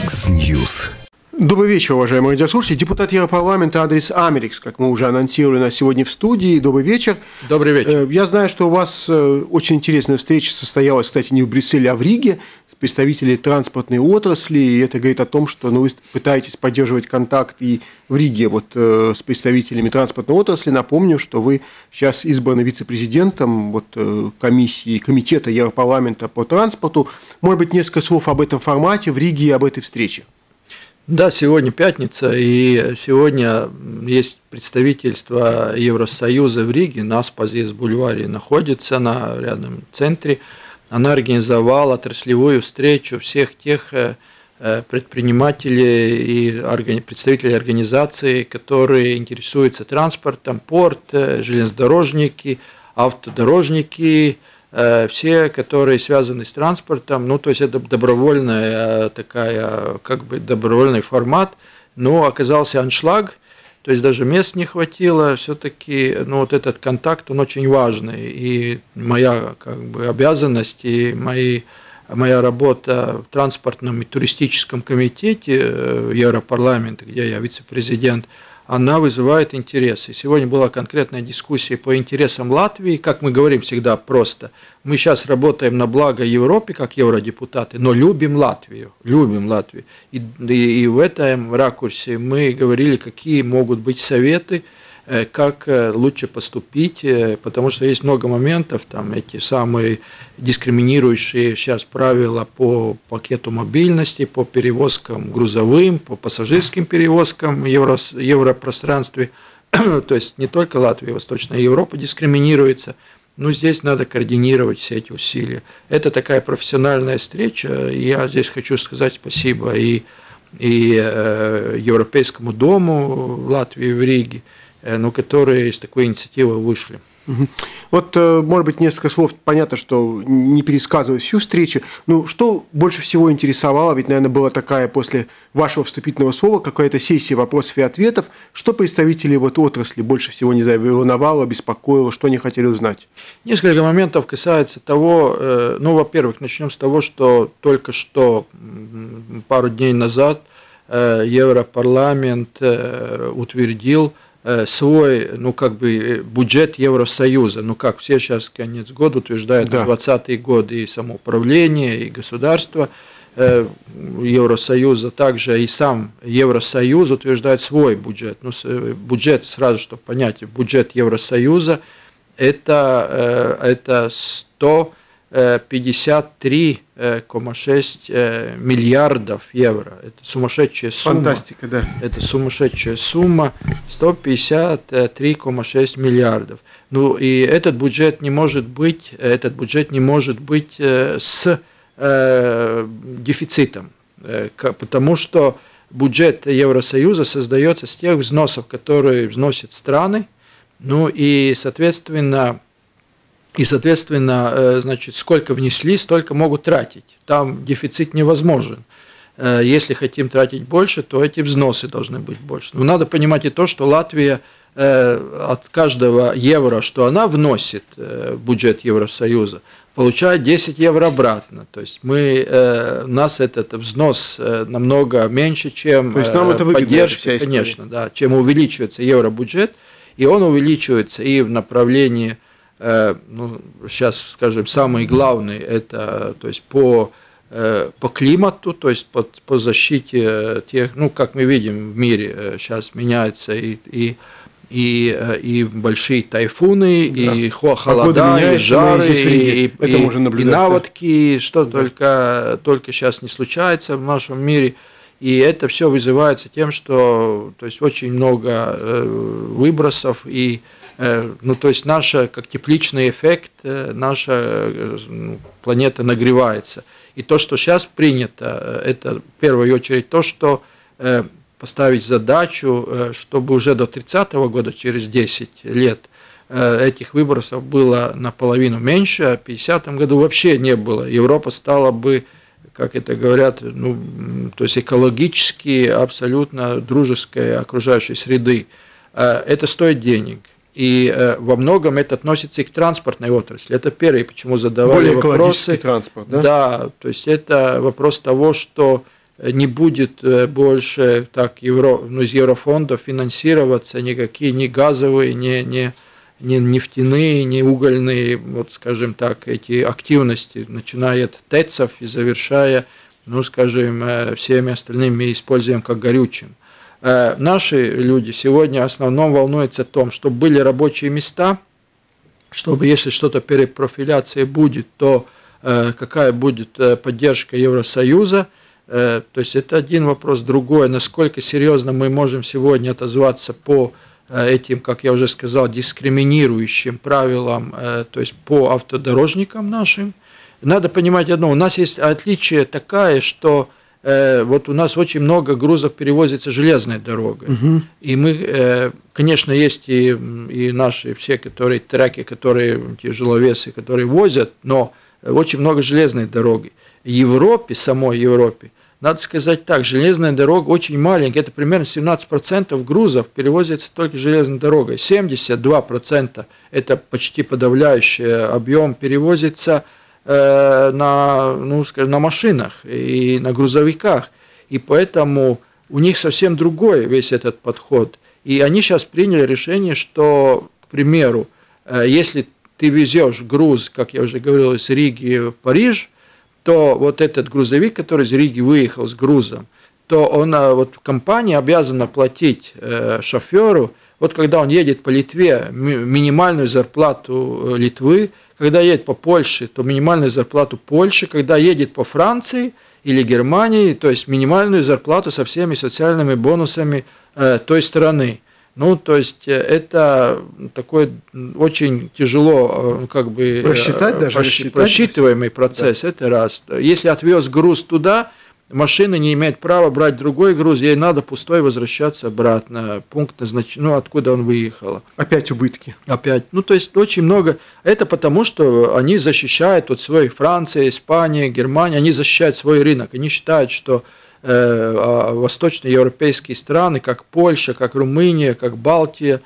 Яндекс.Ньюс. Добрый вечер, уважаемые радиослушатели. Депутат Европарламента Андрис Америкс, как мы уже анонсировали, у нас сегодня в студии. Добрый вечер. Добрый вечер. Я знаю, что у вас очень интересная встреча состоялась, кстати, не в Брюсселе, а в Риге, с представителями транспортной отрасли. И это говорит о том, что вы пытаетесь поддерживать контакт и в Риге с представителями транспортной отрасли. Напомню, что вы сейчас избраны вице-президентом комитета Европарламента по транспорту. Может быть, несколько слов об этом формате в Риге и об этой встрече. Да, сегодня пятница, и сегодня есть представительство Евросоюза в Риге, на Аспазиес бульваре находится, на рядом в центре. Она организовала отраслевую встречу всех тех предпринимателей и представителей организаций, которые интересуются транспортом, порт, железнодорожники, автодорожники, все, которые связаны с транспортом, то есть это добровольная добровольный формат, но оказался аншлаг, то есть даже мест не хватило, все-таки, этот контакт, он очень важный, и моя обязанность, и моя работа в транспортном и туристическом комитете Европарламента, где я вице-президент, она вызывает интерес. И сегодня была конкретная дискуссия по интересам Латвии. Как мы говорим всегда просто, мы сейчас работаем на благо Европе, как евродепутаты, но любим Латвию. И в этом ракурсе мы говорили, какие могут быть советы, как лучше поступить, потому что есть много моментов, там эти самые дискриминирующие сейчас правила по пакету мобильности, по перевозкам грузовым, по пассажирским перевозкам в европространстве, то есть не только Латвия, Восточная Европа дискриминируется, но здесь надо координировать все эти усилия. Это такая профессиональная встреча, и я здесь хочу сказать спасибо и Европейскому дому в Латвии, в Риге, которые из такой инициативы вышли. Может быть, несколько слов. Понятно, что не пересказываю всю встречу. Что больше всего интересовало? Ведь, наверное, была такая после вашего вступительного слова какая-то сессия вопросов и ответов. Что представители отрасли больше всего, волновало, беспокоило, что они хотели узнать? Несколько моментов касается того, во-первых, начнем с того, что только что, пару дней назад, Европарламент утвердил свой, бюджет Евросоюза. Как все сейчас конец года утверждают, 2020 год и самоуправление, и государство Евросоюза, также и сам Евросоюз утверждает свой бюджет. Бюджет, сразу, чтобы понять, бюджет Евросоюза это 153,6 миллиардов евро. Это сумасшедшая сумма. Фантастика, да. Это сумасшедшая сумма, 153,6 миллиардов. И этот бюджет не может быть с дефицитом, потому что бюджет Евросоюза создается с тех взносов, которые вносят страны, и соответственно, сколько внесли, столько могут тратить. Там дефицит невозможен. Если хотим тратить больше, то эти взносы должны быть больше. Но надо понимать и то, что Латвия от каждого евро, что она вносит в бюджет Евросоюза, получает 10 евро обратно. То есть у нас этот взнос намного меньше, чем поддержка, конечно, да, чем увеличивается евробюджет, и он увеличивается и в направлении. Сейчас, скажем, самый главный это, то есть по климату, то есть по защите тех, как мы видим в мире, сейчас меняются и большие тайфуны, и холода, и жары, и наводки, что только сейчас не случается в нашем мире. И это все вызывается тем, что очень много выбросов и то есть как тепличный эффект, наша планета нагревается. И то, что сейчас принято, это в первую очередь то, что поставить задачу, чтобы уже до 30-го года, через 10 лет, этих выбросов было наполовину меньше, а в 50-м году вообще не было. Европа стала бы, как это говорят, то есть экологически абсолютно дружеской окружающей среды. Это стоит денег. И во многом это относится и к транспортной отрасли. Это первое, почему задавали более вопросы. Более экологический транспорт, да? Да, то есть это вопрос того, что не будет больше так из еврофондов финансироваться никакие ни газовые, ни нефтяные, ни угольные, вот скажем так, эти активности, начиная от ТЭЦов и завершая, ну скажем, всеми остальными мы используем как горючим. Наши люди сегодня в основном волнуются о том, чтобы были рабочие места, чтобы если что-то перепрофиляция будет, то какая будет поддержка Евросоюза. То есть это один вопрос. Другой, насколько серьезно мы можем сегодня отозваться по этим, как я уже сказал, дискриминирующим правилам, то есть по автодорожникам нашим. Надо понимать одно, у нас есть отличие такое, что вот у нас очень много грузов перевозится железной дорогой. И мы, конечно, есть и наши все, которые треки, которые тяжеловесы, которые возят, но очень много железной дороги. В Европе, самой Европе, надо сказать так, железная дорога очень маленькая, это примерно 17% грузов перевозится только железной дорогой, 72% это почти подавляющий объем перевозится на машинах и на грузовиках, и поэтому у них совсем другой весь этот подход. И они сейчас приняли решение, что, к примеру, если ты везешь груз, как я уже говорил, из Риги в Париж, то вот этот грузовик, который из Риги выехал с грузом, то вот компания обязана платить шоферу, вот когда он едет по Литве, минимальную зарплату Литвы, когда едет по Польше, то минимальную зарплату Польши, когда едет по Франции или Германии, то есть минимальную зарплату со всеми социальными бонусами той страны. Ну, то есть это такой очень тяжело как бы просчитываемый процесс, да. Это раз. Если отвез груз туда, машина не имеет права брать другой груз, ей надо пустой возвращаться обратно, пункт назначения, откуда он выехал. Опять убытки. Опять. Ну, то есть очень много. Это потому, что они защищают вот свой Франция, Испания, Германия, они защищают свой рынок. Они считают, что восточноевропейские страны, как Польша, как Румыния, как Балтия,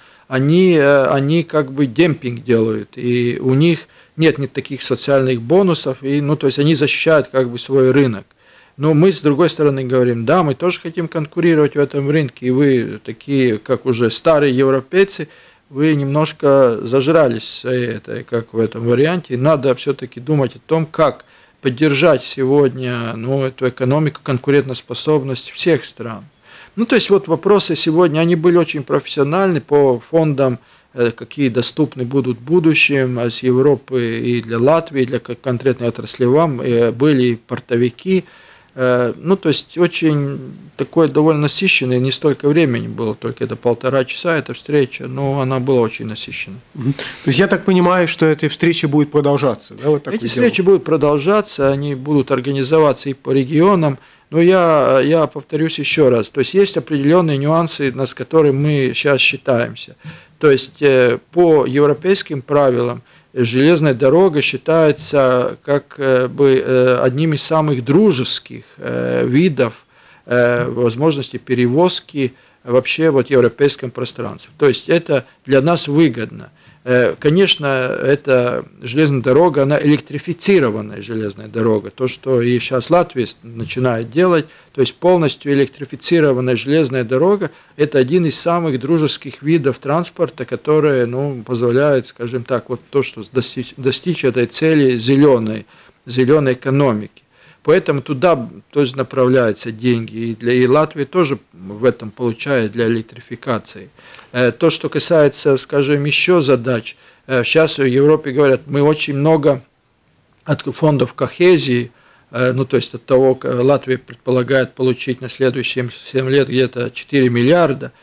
они как бы демпинг делают, и у них нет таких социальных бонусов, и, ну, то есть они защищают как бы свой рынок. Но мы, с другой стороны, говорим, да, мы тоже хотим конкурировать в этом рынке, и вы такие, как уже старые европейцы, вы немножко зажрались этой, как в этом варианте, и надо все-таки думать о том, как поддержать сегодня эту экономику, конкурентоспособность всех стран. Ну, то есть вот вопросы сегодня, они были очень профессиональны по фондам, какие доступны будут в будущем с Европы и для Латвии, для конкретной отрасли вам, были портовики. Ну, то есть очень такой довольно насыщенный, не столько времени было, только это 1,5 часа, эта встреча, но она была очень насыщенной. То есть я так понимаю, что эти встречи будут продолжаться? Да, вот эти встречи будут продолжаться, они будут организоваться и по регионам, но я повторюсь еще раз, то есть есть определенные нюансы, с которыми мы сейчас считаемся. То есть по европейским правилам железная дорога считается как бы одним из самых дружеских видов возможности перевозки вообще вот в европейском пространстве. То есть это для нас выгодно. Конечно, эта железная дорога, она электрифицированная железная дорога. То, что и сейчас Латвия начинает делать, то есть полностью электрифицированная железная дорога, это один из самых дружеских видов транспорта, которые позволяют, скажем так, вот то, что достичь этой цели зеленой экономики. Поэтому туда тоже направляются деньги, и Латвия тоже в этом получает для электрификации. То, что касается, скажем, еще задач, сейчас в Европе говорят, мы очень много от фондов кохезии, то есть от того, Латвия предполагает получить на следующие 7 лет где-то 4 миллиарда,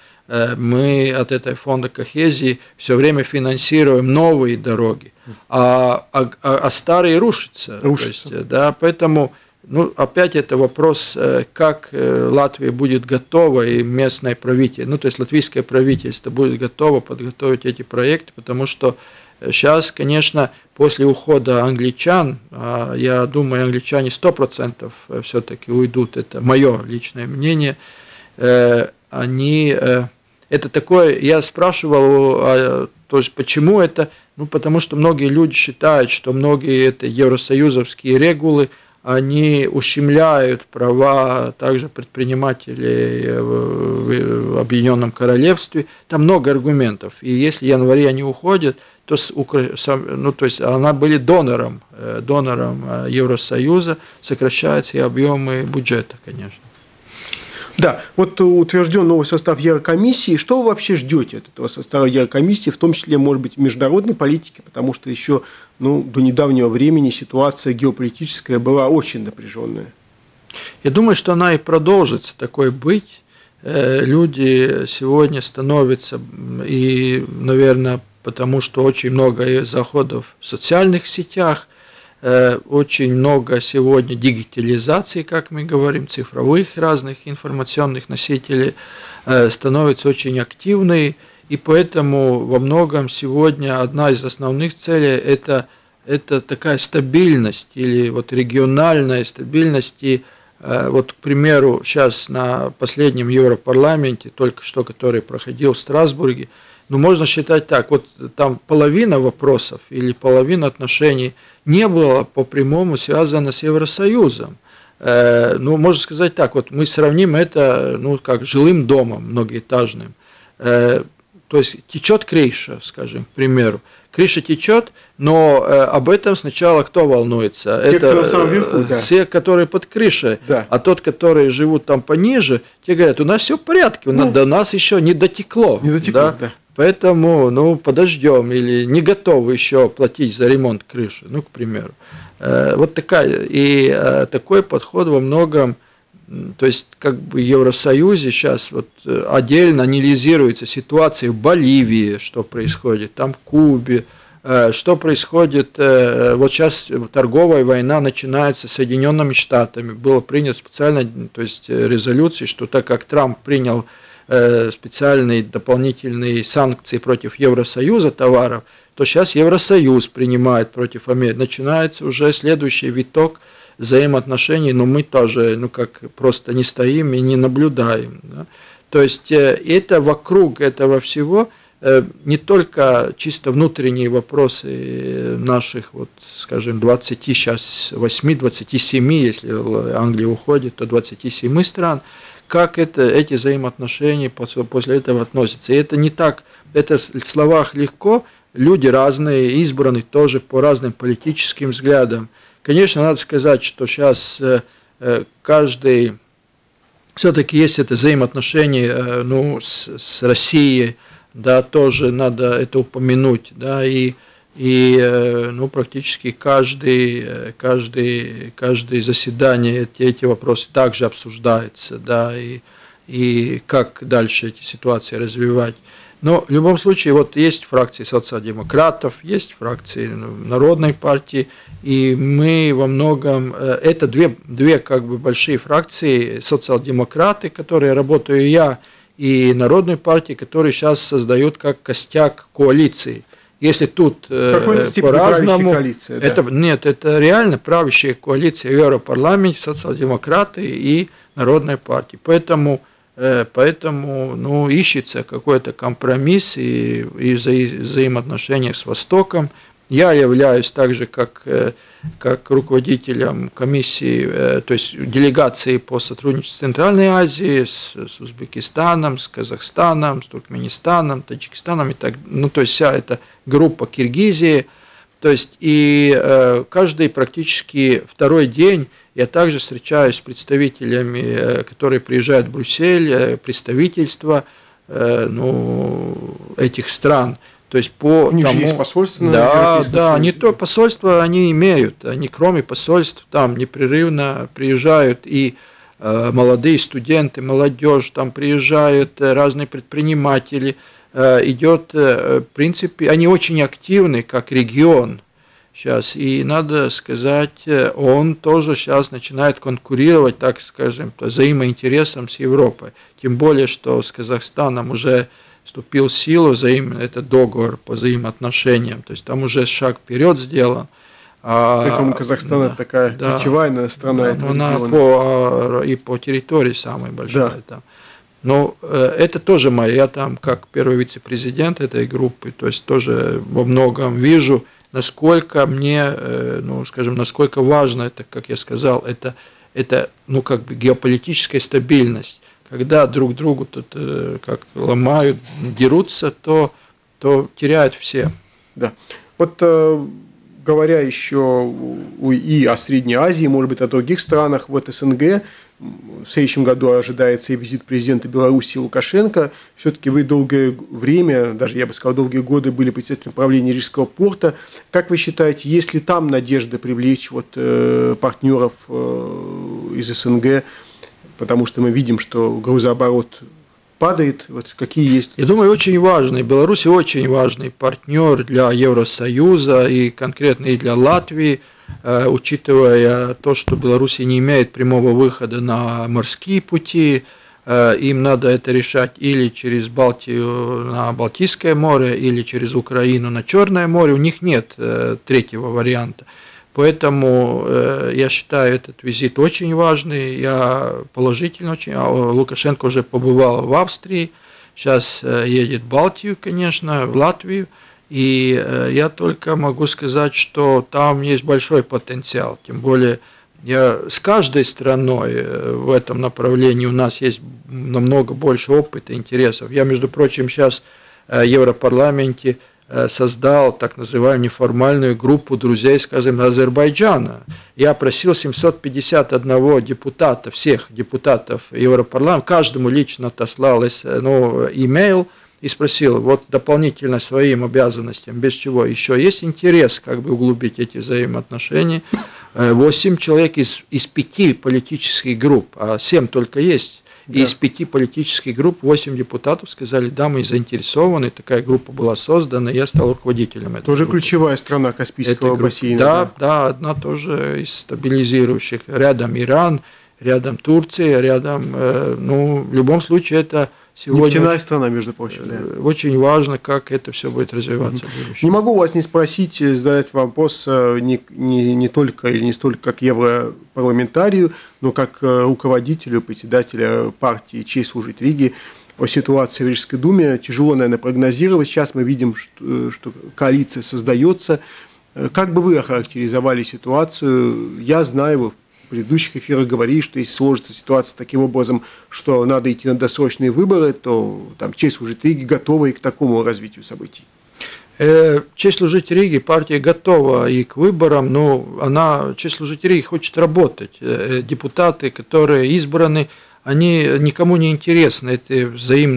мы от этой фонда кохезии все время финансируем новые дороги, а старые рушатся. То есть, да, поэтому... опять это вопрос, как Латвия будет готова, и местное правительство, то есть латвийское правительство будет готово подготовить эти проекты, потому что сейчас, конечно, после ухода англичан, я думаю, англичане 100% все-таки уйдут, это мое личное мнение, это такое, я спрашивал, то есть почему это, потому что многие люди считают, что многие это евросоюзовские регулы, они ущемляют права также предпринимателей в Объединенном Королевстве. Там много аргументов. И если в январе они уходят, то, то есть она были донором Евросоюза, сокращаются и объемы бюджета, конечно. Да, вот утвержден новый состав Еврокомиссии. Что вы вообще ждете от этого состава Еврокомиссии, в том числе, может быть, международной политики, потому что еще до недавнего времени ситуация геополитическая была очень напряженная. Я думаю, что она и продолжится такой быть. Люди сегодня становятся, и, наверное, потому что очень много заходов в социальных сетях, очень много сегодня дигитализации, как мы говорим, цифровых разных информационных носителей, становятся очень активны, и поэтому во многом сегодня одна из основных целей это такая стабильность или вот региональная стабильность. И вот, к примеру, сейчас на последнем Европарламенте, только что который проходил в Страсбурге, можно считать так, вот там половина вопросов или половина отношений не было по-прямому связано с Евросоюзом. Можно сказать так, вот мы сравним это, как жилым домом многоэтажным. То есть течет крыша, скажем, к примеру. Крыша течет, но об этом сначала кто волнуется? Это вверху, да. Все, которые под крышей. Да. А тот, которые живут там пониже, те говорят, у нас все в порядке, до нас еще не дотекло. Не дотекло, да. Поэтому, подождем, или не готовы еще платить за ремонт крыши, к примеру. Вот такой подход во многом, то есть как бы в Евросоюзе сейчас вот отдельно анализируется ситуация в Боливии, что происходит, там в Кубе, что происходит, вот сейчас торговая война начинается с Соединенными Штатами, было принято специально, то есть резолюции, что так как Трамп принял специальные дополнительные санкции против Евросоюза товаров, то сейчас Евросоюз принимает против Америки. Начинается уже следующий виток взаимоотношений, но мы тоже как просто не стоим и не наблюдаем. Да? То есть это вокруг этого всего не только чисто внутренние вопросы наших, вот, скажем, 28-27, если Англия уходит, то 27 стран, как эти взаимоотношения после этого относятся. И это не так, это в словах легко, люди разные, избраны тоже по разным политическим взглядам. Конечно, надо сказать, что сейчас каждый, все-таки есть это взаимоотношение с Россией, да, тоже надо это упомянуть, да, и практически каждое заседание эти вопросы также обсуждаются, да, и как дальше эти ситуации развивать. Но в любом случае, вот есть фракции социал-демократов, есть фракции Народной партии, и мы во многом, это две как бы большие фракции, социал-демократы, которые работаю я, и Народной партии, которые сейчас создают как костяк коалиции. Если тут по-разному, это реально правящая коалиция в Европарламенте, социал-демократы и Народной партии. Поэтому ищется какой-то компромисс и взаимоотношения с Востоком. Я являюсь также как руководителем комиссии, то есть делегации по сотрудничеству с Центральной Азией, с Узбекистаном, с Казахстаном, с Туркменистаном, Таджикистаном, то есть вся эта группа Киргизии. То есть и каждый практически второй день я также встречаюсь с представителями, которые приезжают в Брюссель, представительства этих стран. То есть у них есть посольство? Да, не то посольство они имеют, они кроме посольств там непрерывно приезжают и молодые студенты, молодежь, там приезжают разные предприниматели, идет, в принципе, они очень активны как регион сейчас, и надо сказать, он тоже сейчас начинает конкурировать, так скажем, по взаимоинтересам с Европой, тем более, что с Казахстаном уже вступил в силу этот договор по взаимоотношениям, то есть там уже шаг вперед сделан. Поэтому Казахстан это такая ключевая страна этого региона. И по территории самая большая. Да. Там. Но это тоже я там как первый вице-президент этой группы, то есть тоже во многом вижу насколько мне, ну, скажем, насколько важно это, как я сказал, это ну, как бы геополитическая стабильность. Когда друг другу тут как ломают, дерутся, то теряют все. Да. Вот говоря еще и о Средней Азии, может быть, о других странах, вот СНГ, в следующем году ожидается и визит президента Беларуси Лукашенко. Все-таки вы долгое время, даже я бы сказал, долгие годы были председателем правления Рижского порта. Как вы считаете, есть ли там надежда привлечь вот, партнеров из СНГ? Потому что мы видим, что грузооборот падает. Вот какие есть? Я думаю, очень важный. Беларусь очень важный партнер для Евросоюза и конкретно и для Латвии, учитывая то, что Беларусь не имеет прямого выхода на морские пути. Им надо это решать или через Балтию на Балтийское море, или через Украину на Черное море. У них нет третьего варианта. Поэтому я считаю этот визит очень важный, я положительно очень. Лукашенко уже побывал в Австрии, сейчас едет в Балтию, конечно, в Латвию, и я только могу сказать, что там есть большой потенциал, тем более с каждой страной в этом направлении у нас есть намного больше опыта, интересов. Я, между прочим, сейчас в Европарламенте создал так называемую неформальную группу друзей, скажем, Азербайджана. Я просил 751 депутата, всех депутатов Европарламента, каждому лично отослал имейл и спросил, вот дополнительно своим обязанностям, без чего еще есть интерес как бы углубить эти взаимоотношения. 8 человек из 5 политических групп, а 7 только есть. И из 5 политических групп 8 депутатов сказали, да, мы заинтересованы, такая группа была создана, я стал руководителем этой тоже группы. Ключевая страна Каспийского бассейна. Да, одна тоже из стабилизирующих. Рядом Иран, рядом Турция, рядом, в любом случае это сегодня... Нефтяная страна, между прочим. Очень важно, как это все будет развиваться в будущем. Не могу вас не спросить, задать вопрос не только или не столько как европарламентарию, но как руководителю, председателя партии «Честь служить Риге» о ситуации в Рижской думе. Тяжело, наверное, прогнозировать. Сейчас мы видим, что коалиция создается. Как бы вы охарактеризовали ситуацию? Я знаю, вы в предыдущих эфирах говорили, что если сложится ситуация таким образом, что надо идти на досрочные выборы, то там «Честь служить Риге» готова и к такому развитию событий. «Честь служить Риге» партия готова и к выборам, но «Честь служить Риге» хочет работать. Депутаты, которые избраны, они никому не интересны. Это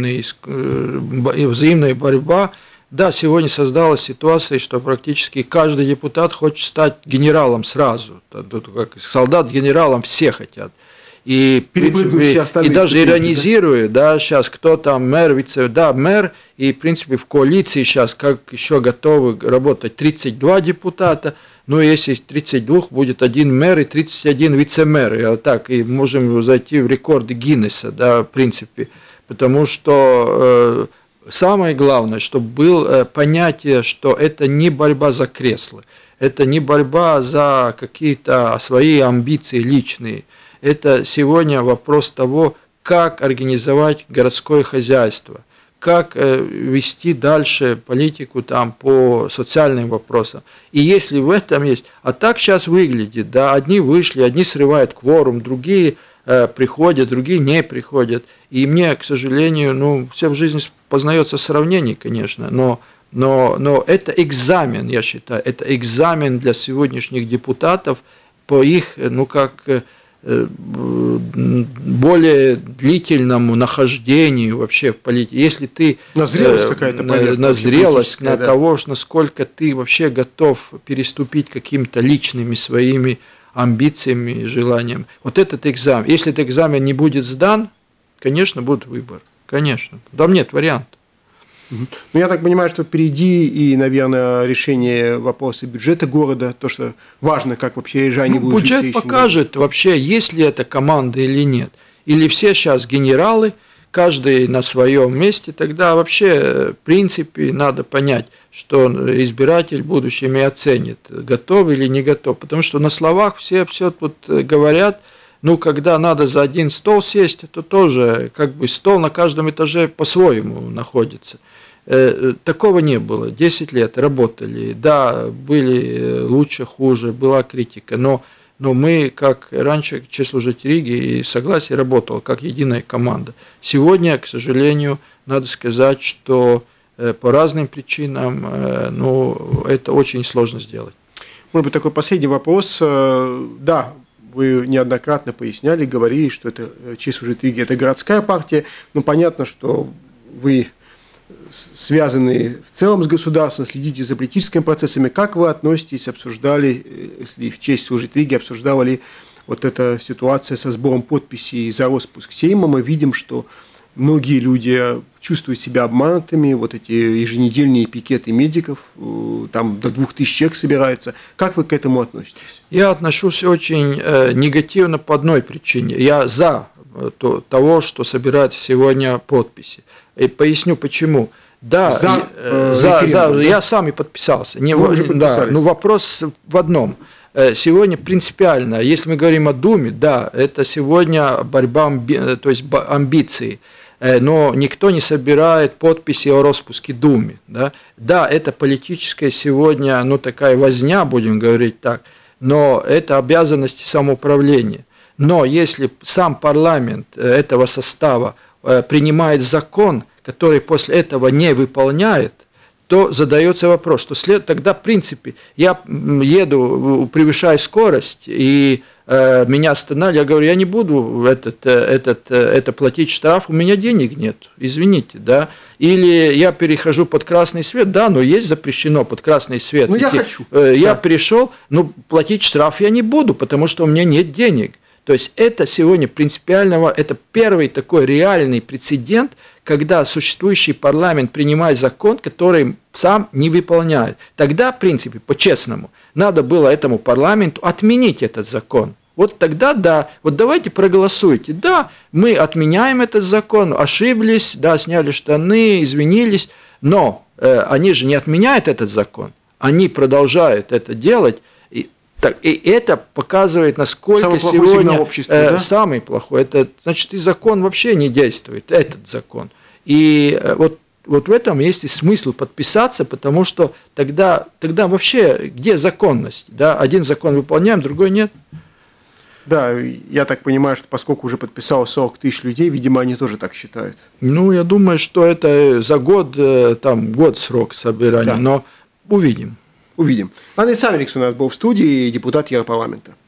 взаимная борьба. Да, сегодня создалась ситуация, что практически каждый депутат хочет стать генералом сразу. Как солдат генералом все хотят. И, даже иронизируя, да, сейчас кто там мэр, мэр, и в принципе в коалиции сейчас как еще готовы работать 32 депутата, если из 32 будет один мэр и 31 вице-мэр, и можем зайти в рекорды Гиннесса, да, в принципе, потому что самое главное, чтобы было понятие, что это не борьба за кресло, это не борьба за какие-то свои амбиции личные. Это сегодня вопрос того, как организовать городское хозяйство, как вести дальше политику там, по социальным вопросам. И если в этом есть... А так сейчас выглядит, да, одни вышли, одни срывают кворум, другие приходят, другие не приходят. И мне, к сожалению, все в жизни познается в сравнении, конечно, но это экзамен, я считаю, это экзамен для сегодняшних депутатов по их, более длительному нахождению вообще в политике. Если ты на зрелость какая-то на зрелость, на того, насколько ты вообще готов переступить какими-то личными своими амбициями и желаниями. Вот этот экзамен. Если этот экзамен не будет сдан, конечно, будет выбор. Конечно. Там нет вариантов. Я так понимаю, что впереди и, наверное, решение вопроса бюджета города, то, что важно, как вообще рижане будут жить. Бюджет покажет вообще, есть ли эта команда или нет. Или все сейчас генералы, каждый на своем месте, тогда вообще, в принципе, надо понять, что избиратель в будущем и оценит, готов или не готов. Потому что на словах все тут говорят, когда надо за один стол сесть, то тоже как бы стол на каждом этаже по-своему находится. Такого не было. 10 лет работали, да, были лучше, хуже, была критика, но мы, как раньше, Чеслужить Риги и Согласие работало как единая команда. Сегодня, к сожалению, надо сказать, что по разным причинам, это очень сложно сделать. Может быть, такой последний вопрос. Да, вы неоднократно поясняли, говорили, что это Чеслужить Риги – это городская партия, но понятно, что вы связаны в целом с государством, следите за политическими процессами. Как вы относитесь, обсуждали, если в честь Служить Риги, обсуждала ли вот эта ситуация со сбором подписей за распуск Сейма? Мы видим, что многие люди чувствуют себя обманутыми, вот эти еженедельные пикеты медиков, там до 2000 человек собирается. Как вы к этому относитесь? Я отношусь очень негативно по одной причине. Я за того, что собирают сегодня подписи. И поясню почему. Да, я сам и подписался. Но вопрос в одном. Сегодня принципиально, если мы говорим о Думе, да, это сегодня борьба, то есть амбиции, но никто не собирает подписи о распуске Думы. Да, это политическая сегодня, такая возня, будем говорить так, но это обязанности самоуправления. Но если сам парламент этого состава принимает закон, который после этого не выполняет, то задается вопрос, что тогда, в принципе, я еду, превышаю скорость, и меня останавливают, я говорю, я не буду это платить штраф, у меня денег нет, извините, да. Или я перехожу под красный свет, да, но есть запрещено под красный свет. Ну, я хочу. Я перешел, платить штраф я не буду, потому что у меня нет денег. То есть это сегодня принципиального, это первый такой реальный прецедент, когда существующий парламент принимает закон, который сам не выполняет. Тогда, в принципе, по-честному, надо было этому парламенту отменить этот закон. Вот тогда, да, вот давайте проголосуйте. Да, мы отменяем этот закон, ошиблись, да, сняли штаны, извинились, но они же не отменяют этот закон, они продолжают это делать. И это показывает, насколько сегодня самый плохой. Это значит, и закон вообще не действует, этот закон. И вот в этом есть и смысл подписаться, потому что тогда вообще где законность? Да? Один закон выполняем, другой нет. Да, я так понимаю, что поскольку уже подписало 40 тысяч людей, видимо, они тоже так считают. Я думаю, что это за год срок собирания, да. Но увидим. Андрей Саммерикс у нас был в студии, депутат Европарламента.